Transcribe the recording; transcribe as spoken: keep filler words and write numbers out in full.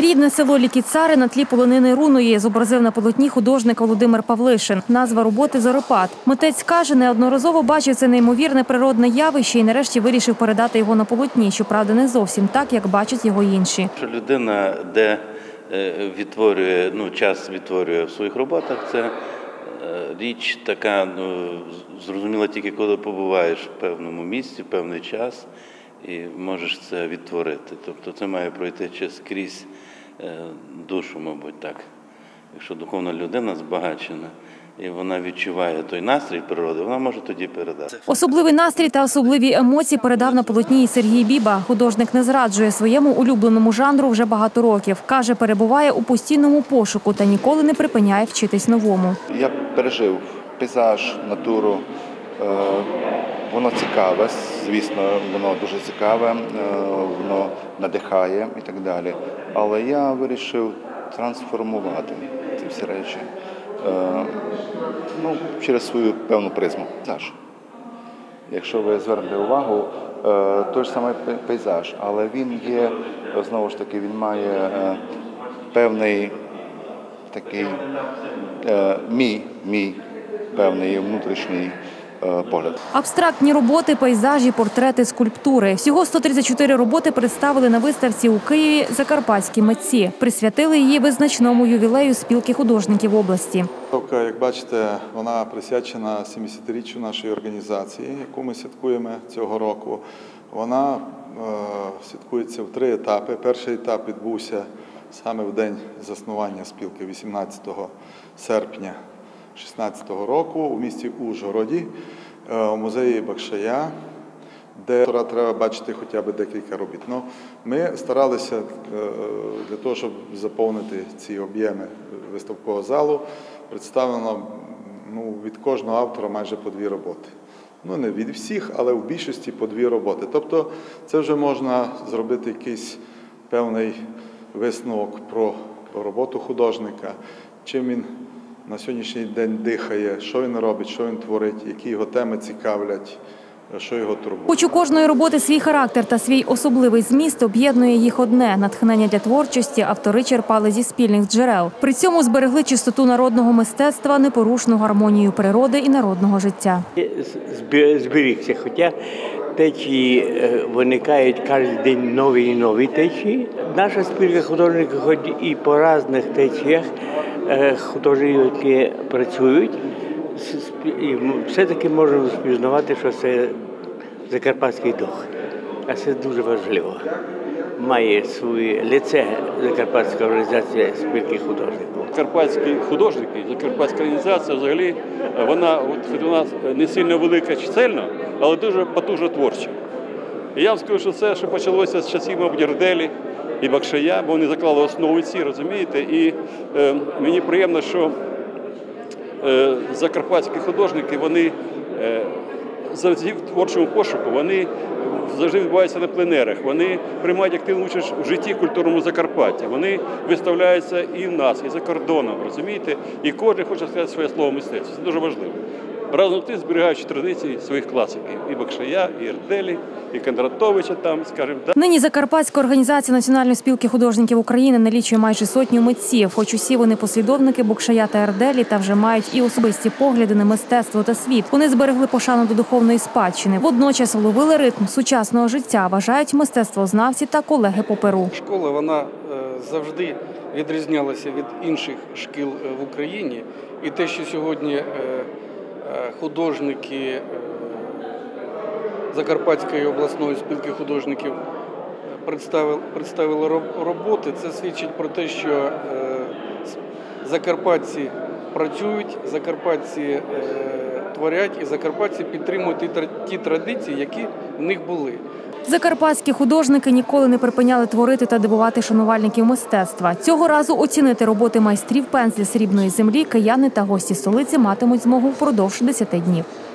Рідне село Лікіцари на тлі полонини руної зобразив на полотні художник Володимир Павлишин. Назва роботи «Зорепад». Митець каже, неодноразово бачив це неймовірне природне явище і нарешті вирішив передати його на полотні. Щоправда, не зовсім так, як бачать його інші. Людина, де відтворює, ну, час відтворює в своїх роботах, це річ така, ну, зрозуміла тільки коли побуваєш в певному місці, в певний час і можеш це відтворити. Тобто це має пройти скрізь душу, мабуть, так. Якщо духовна людина збагачена, і вона відчуває той настрій природи, вона може тоді передати. Особливий настрій та особливі емоції передав на полотні і Сергій Біба. Художник не зраджує своєму улюбленому жанру вже багато років. Каже, перебуває у постійному пошуку та ніколи не припиняє вчитись новому. Я пережив пейзаж, натуру. Воно цікаве, звісно, воно дуже цікаве, воно надихає і так далі. Але я вирішив трансформувати ці всі речі. Ну, через свою певну призму. Якщо ви звернете увагу, той ж самий пейзаж, але він є, знову ж таки, він має певний такий мій, мій певний внутрішній погляд. Абстрактні роботи, пейзажі, портрети, скульптури. Всього сто тридцять чотири роботи представили на виставці у Києві закарпатські митці. Присвятили її визначному ювілею спілки художників області. Виставка, як бачите, вона присвячена сімдесятиріччю нашої організації, яку ми святкуємо цього року. Вона е, святкується в три етапи. Перший етап відбувся саме в день заснування спілки, вісімнадцятого серпня шістнадцятого року у місті Ужгороді, у музеї Бакшая, де треба бачити хоча б декілька робіт. Ну, ми старалися для того, щоб заповнити ці об'єми виставкового залу, представлено, ну, від кожного автора майже по дві роботи. Ну, не від всіх, але в більшості по дві роботи. Тобто це вже можна зробити якийсь певний висновок про роботу художника, чим він на сьогоднішній день дихає, що він робить, що він творить, які його теми цікавлять, що його турбує. Хоч у кожної роботи свій характер та свій особливий зміст, об'єднує їх одне – натхнення для творчості автори черпали зі спільних джерел. При цьому зберегли чистоту народного мистецтва, непорушну гармонію природи і народного життя. Зберігся, хоча течії виникають кожен день нові і нові течії. Наша спілка художників хоч і по різних течіях, художників, які працюють, і все-таки можемо спізнавати, що це закарпатський дух. А це дуже важливо. Має своє лице закарпатська організація спілки художників. Закарпатські художники, закарпатська організація взагалі, вона от, у нас не сильно велика чисельно, але дуже потужно творча. І я вам скажу, що це що почалося з часів, мабуть, Рделі і Бакшая, бо вони заклали основу ці, розумієте? І е, мені приємно, що е, закарпатські художники, вони е, завжди в творчому пошуку, вони завжди відбуваються на пленерах, вони приймають активну участь у житті культурному Закарпаття, вони виставляються і в нас, і за кордоном, розумієте? І кожен хоче сказати своє слово мистецтва. Це дуже важливо. Разом з тим зберігаючи традиції своїх класиків – і Бакшая, і Рделі, і Кондратовича там, скажімо. Нині Закарпатська організація Національної спілки художників України налічує майже сотню митців. Хоч усі вони послідовники Бакшая та Рделі та вже мають і особисті погляди на мистецтво та світ. Вони зберегли пошану до духовної спадщини. Водночас вловили ритм сучасного життя, вважають мистецтвознавці та колеги по перу. Школа, вона завжди відрізнялася від інших шкіл в Україні. І те, що сьогодні художники Закарпатської обласної спілки художників представили, представили роботи, це свідчить про те, що закарпатці працюють, закарпатці творять і закарпатці підтримують ті традиції, які в них були. Закарпатські художники ніколи не припиняли творити та дивувати шанувальників мистецтва. Цього разу оцінити роботи майстрів пензля срібної землі кияни та гості столиці матимуть змогу впродовж десяти днів.